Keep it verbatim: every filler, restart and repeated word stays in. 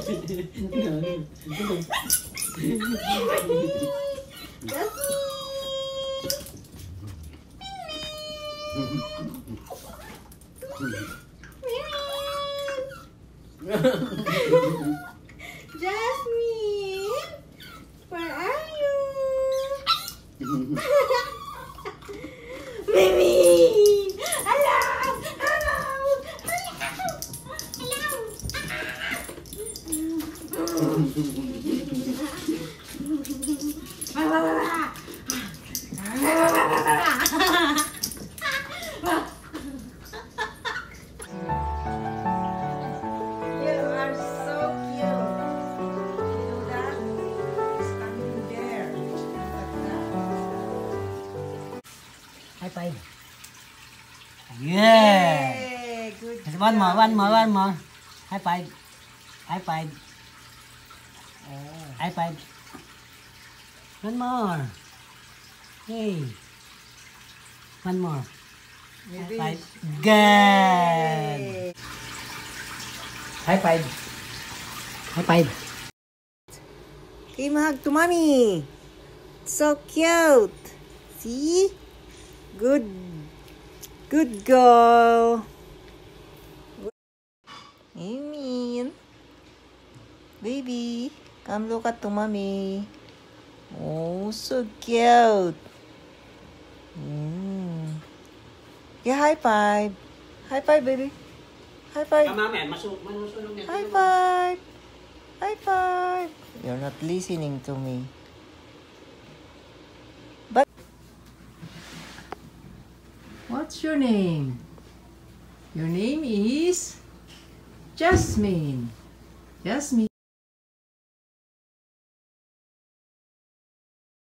Jasmin, where are you? Mimi! Hello! Hello! You are so cute. You know that? It's coming there. Like that. High five. Yeah. Yay, good One more, job. one more, one more. High five. High five. Oh. High five. One more. Hey. One more. Maybe High five. you- Good. Yay. High five. High five. Give a hug to mommy. So cute. See? Good. Good girl. Jasmin. Baby, come look at to mommy. Oh, so cute. Mm. Yeah, high five. High five, baby. High five. High five. High five. You're not listening to me. But what's your name? Your name is Jasmin. Jasmin.